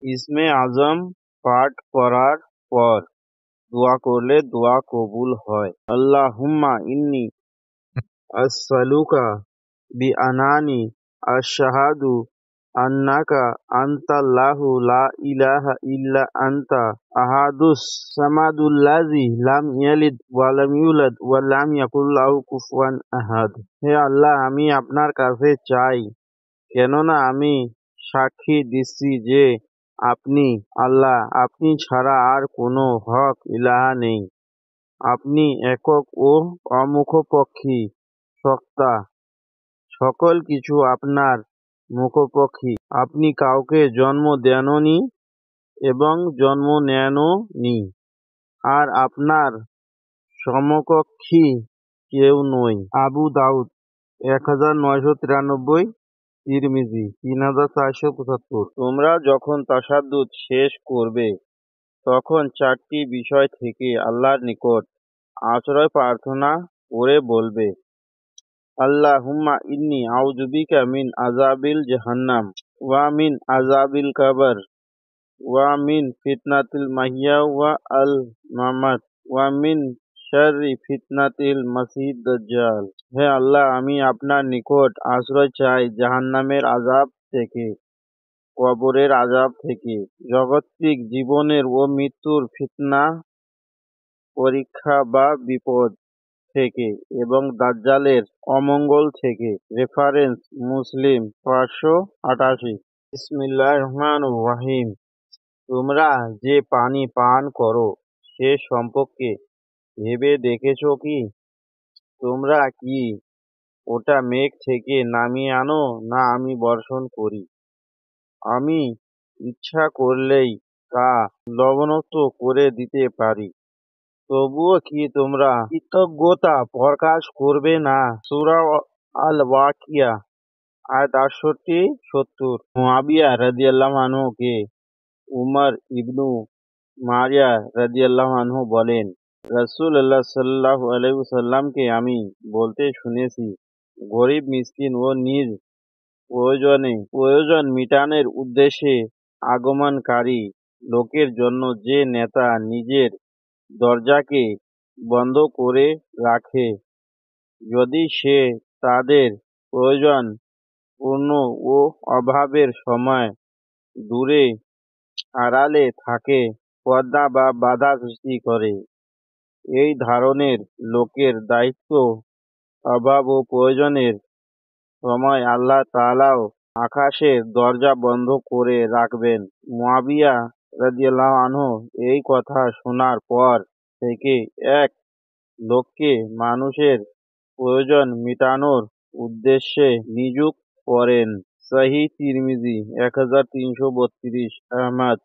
ইসমে আজম পাঠ করার পর দোয়া করলে দোয়া কবুল হয়। আল্লাহুম্মা ইন্নী আসআলুকা বিআনানি আশহাদু আন্নাকা আনতাল্লাহু লা ইলাহা ইল্লা আনতা আহাদুস সামাদুল্লাযী লাম ইয়ালিদ ওয়া লাম ইউলাদ ওয়া লাম ইয়াকুল লাহু কুফুয়ান আহাদ। হে আল্লাহ, আমি আপনার কাছে চাই, কেননা আমি সাক্ষী দিচ্ছি যে আপনি আল্লাহ, আপনি ছাড়া আর কোনো হক ইলাহা নেই। আপনি একক ও অমুখাপেক্ষী সত্তা, সকল কিছু আপনার মুখাপেক্ষী। আপনি কাউকে জন্ম দেননি এবং জন্ম নেননি, আর আপনার সমকক্ষী কেউ নয়। আবু দাউদ 1993, তিরমিজি 3475। তোমরা যখন তাশাহুদ শেষ করবে, তখন 4টি বিষয় থেকে আল্লাহর নিকট আশ্রয় প্রার্থনা করে বলবে, আল্লাহুম্মা ইন্নী আউযু বিকা মিন আযাবিল জাহান্নাম ওয়া মিন আযাবিল কবর ওয়া মিন ফিতনাতিল মাহইয়া ওয়া আল মামাত ওয়া মিন শাররি ফিতনাতিল মাসিহিদ দাজ্জাল। হে আল্লাহ, আমি আপনার নিকট আশ্রয় চাই জাহান্নামের আযাব থেকে, কবরের আযাব থেকে, জাগতিক জীবনের ও মৃত্যুর ফিতনা, পরীক্ষা বা বিপদ থেকে এবং দাজ্জালের অমঙ্গল থেকে। রেফারেন্স: মুসলিম 588। বিসমিল্লাহির রহমানির রহিম। তোমরা যে পানি পান করো সে সম্পর্কে ভেবে দেখেছ কি? তোমরা কি ওটা মেঘ থেকে নামিয়ে আনো, না আমি বর্ষণ করি? আমি ইচ্ছা করলেই তা লবণাক্ত করে দিতে পারি। তবুও কি তোমরা কৃতজ্ঞতা প্রকাশ করবে না? সূরা আল ওয়াকিয়া আয়াত 68-70। মুআবিয়া রাদিয়াল্লাহু আনহু-কে উমর ইবনু মারিয়া রাদিয়াল্লাহু আনহু বলেন, রাসূলুল্লাহ সাল্লাল্লাহু আলাইহি ওয়াসাল্লামকে আমি বলতে শুনেছি, গরীব, মিসকিন ও নিজ প্রয়োজন মিটানোর উদ্দেশ্যে আগমনকারী লোকের জন্য যে নেতা নিজের দরজাকে বন্ধ করে রাখে, যদি সে তাদের প্রয়োজন পূর্ণ ও অভাবের সময় দূরে আড়ালে থাকে, পর্দা বা বাধা সৃষ্টি করে, এই ধরনের লোকের দায়িত্ব অভাব ও প্রয়োজনের সময় আল্লাহ তাআলাও আকাশের দরজা বন্ধ করে রাখবেন। মুআবিয়া রাদিয়াল্লাহু আনহু এই কথা শোনার পর থেকে এক লোককে মানুষের প্রয়োজন মিটানোর উদ্দেশ্যে নিযুক্ত করেন। সহিহ তিরমিজি 1332, আহমদ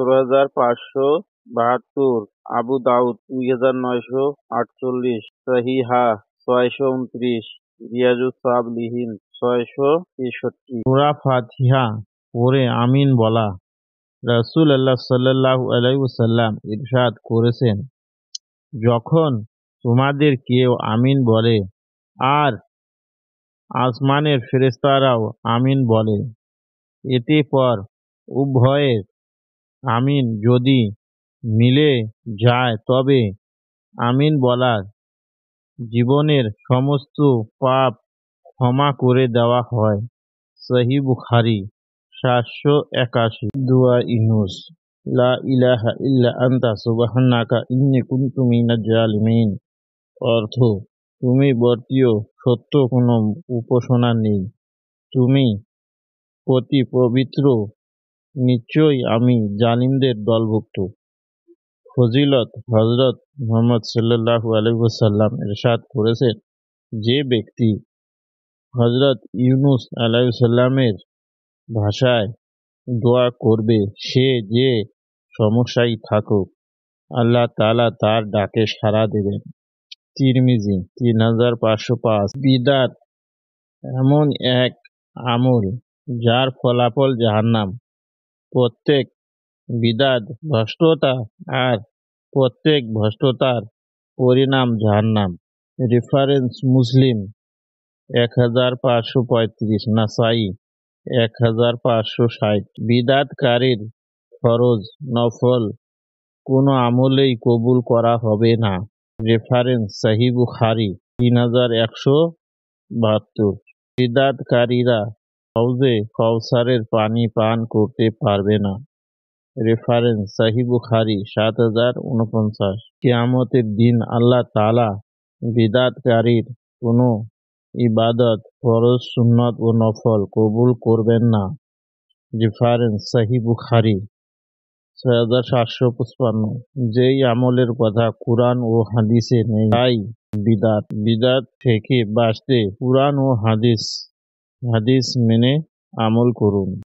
17572, আবু দাউদ 2948, সহিহা 629, রিয়াজুস সালিহিন 663। সূরা ফাতিহা পড়ে আমিন বলা। রাসূলুল্লাহ সাল্লাল্লাহু আলাইহি ওয়াসাল্লাম ইরশাদ করেছেন, যখন তোমাদের কেউ আমিন বলে আর আসমানের ফেরেশতারাও আমিন বলে, এতে পর উভয়ের আমিন যদি মিলে যায়, তবে আমিন বলার জীবনের সমস্ত পাপ ক্ষমা করে দেওয়া হয়। সহিহ বুখারী 781। দুআ ইউনূস, লা ইলাহা ইল্লা আনতা সুবহানাকা ইন্নী কুনতু মিনাজ জালিমিন। অর্থ: তুমি ব্যতীত সত্য কোনো উপাসনা নেই, তুমি অতি পবিত্র, নিশ্চয়ই আমি জালিমদের দলভুক্ত। ফজিলত: হযরত মুহাম্মদ সাল্লাল্লাহু আলাইহি ওয়াসাল্লাম ইরশাদ করেছেন, যে ব্যক্তি হযরত ইউনূস আলাইহিস সালামের ভাষায় দোয়া করবে, সে যে সমস্যায় থাকুক, আল্লাহ তাআলা তার ডাকে সাড়া দেবেন। তিরমিজি 3505। বিদআত এমন এক আমল যার ফলাফল জাহান্নাম। প্রত্যেক বিদআত ভ্রষ্টতা, আর প্রত্যেক ভ্রষ্টতার পরিণাম জাহান্নাম। রেফারেন্স: মুসলিম 1535, নাসাঈ 1560। বিদআতকারীর ফরজ, নফল কোনো আমলেই কবুল করা হবে না। রেফারেন্স সহিহ বুখারী 3172। বিদআতকারীরা হাউজে কাউসারের পানি পান করতে পারবে না। রেফারেন্স সহিহ বুখারী 7049। কিয়ামতের দিন আল্লাহ তাআলা বিদআতকারীর কোনো ইবাদত, ফরজ, সুন্নত ও নফল কবুল করবেন না। রেফারেন্স সহিহ বুখারী 6755। যেই আমলের কথা কুরআন ও হাদিসে নেই তাই বিদআত। বিদআত থেকে বাঁচতে কুরআন ও হাদিস মেনে আমল করুন।